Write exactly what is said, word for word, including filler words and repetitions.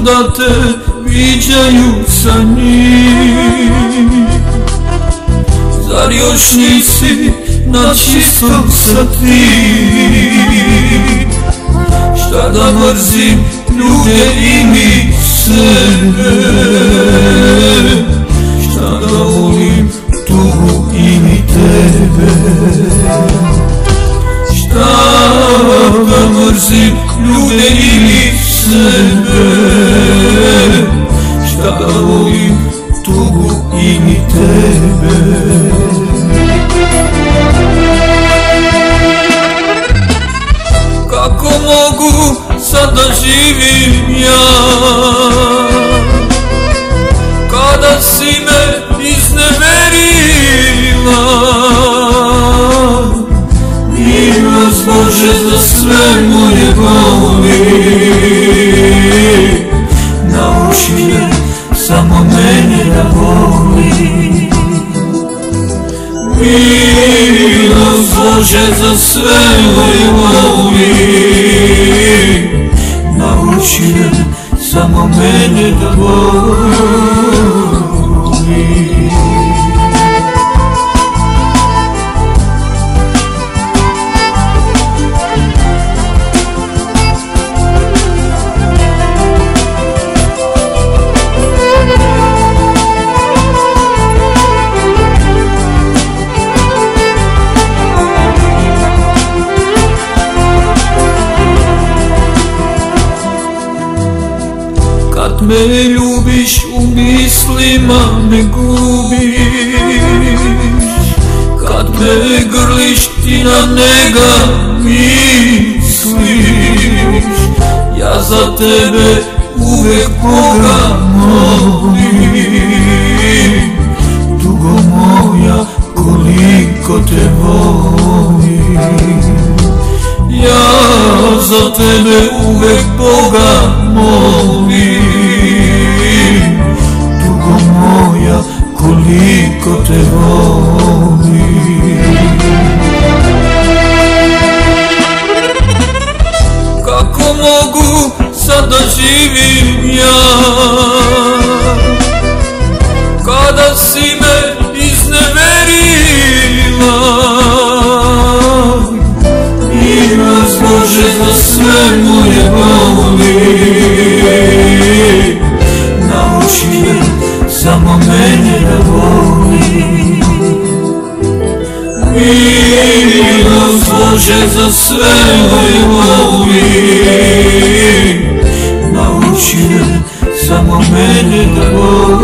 da te viđaju sa njim. Zar još nisi na čistom sa tim? Šta da mrzim ljude i mi sebe, šta da volim tugu i mi tebe. Šta da mrzim ljude i mi sebe, šta da volim tugu i mi tebe. Kako mogu sad da živim ja, kada si me izneverila? Milost Bože za sve moje boli, nauči me samo mene da volim. Milost Bože za sve moje boli, nauči me samo mene da volim. Kad me ljubiš u mislima me gubiš, kad me grliš ti na njega misliš. Ja za tebe uvek Boga molim, dugo moja koliko te volim. Ja za tebe uvek Boga molim, dugo moja koliko te volim. Kako mogu sad da živim ja, kada si me izneverila? Milost Bože za sve moje boli, nauči me samo mene da volim. Milost Bože za sve moje boli, nauči me samo mene da volim.